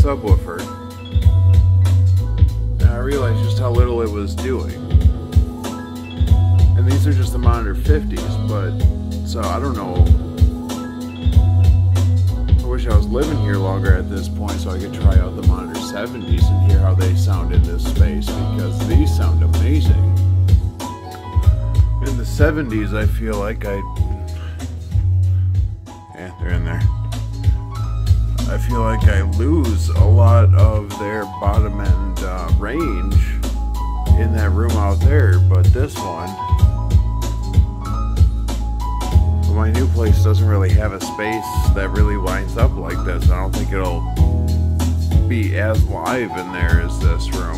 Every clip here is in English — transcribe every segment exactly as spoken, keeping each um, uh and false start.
subwoofer, and I realized just how little it was doing. And these are just the Monitor fifties, but so I don't know. I wish I was living here longer at this point so I could try out the Monitor seventies and hear how they sound in this space, because these sound amazing. In the seventies, I feel like I, yeah, they're in there. I feel like I lose a lot of their bottom end uh, range in that room out there, but this one, my new place doesn't really have a space that really lines up like this. I don't think it'll be as live in there as this room.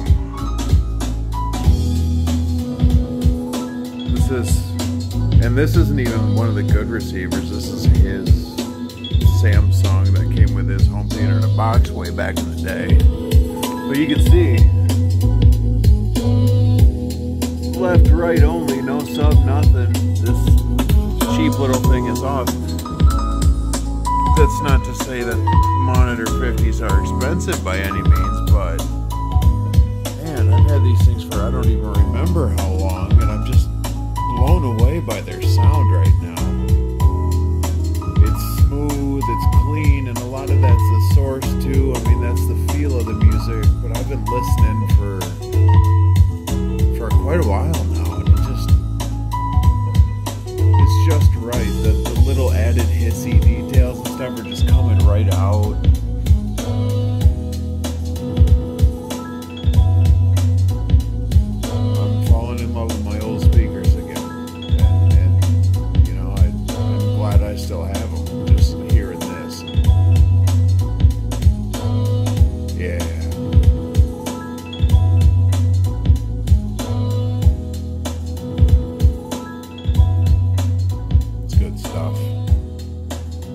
This is, and this isn't even one of the good receivers. This is his Samsung that came with his home theater in a box way back in the day. But you can see, left, right only, no sub, nothing. This cheap little thing is off. That's not to say that Monitor fifties are expensive by any means, but man, I've had these things for I don't even remember how long, and I'm just blown away by their sound right now. It's smooth, it's clean, and a lot of that's the source too. I mean, that's the feel of the music, but I've been listening for for quite a while now, and it just it's just right. The, the little added hissy details and stuff are just coming right out. I'm falling in love with my old speakers again, and, and you know, I, I'm glad I still have